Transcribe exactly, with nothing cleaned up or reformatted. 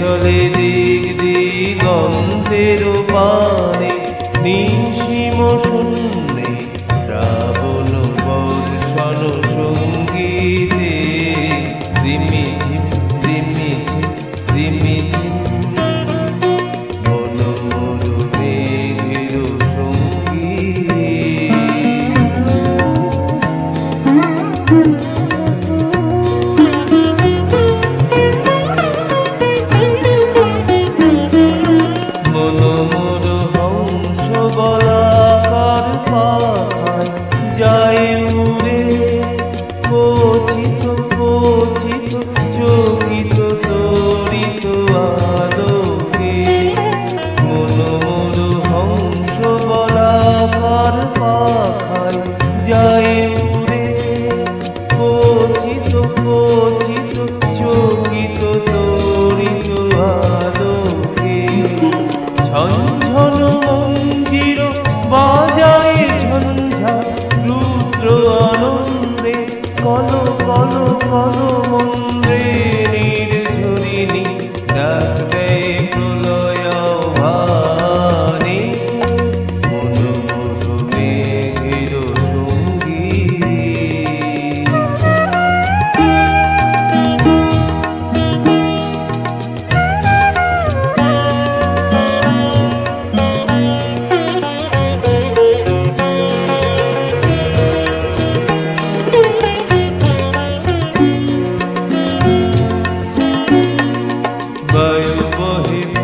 চলে দিক দিগন্তের পানে নিশিম শূন্যে শ্রাবণ বর্ষণ সঙ্গীতে রিমি ঝিম রিমি ঝিম রিমি ঝিম মন মরু মেঘের বলাকার পাখায় যায় উড়ে কচিত কচিত চকিত তরিত আলোকে মন মন হংস বলাকার পাখায় যায় উড়ে কচিত কচিত চকিত তরিত আলোকে ঝনঝন মঞ্জির বাজায় ঝঞ্ঝা রুদ্র আনন্দে কল কল কল মন্দ্রে নির্ঝরিণী ডাক দেয় প্রলয় ভানে মন মন মেঘের সঙ্গী বায়ু বহে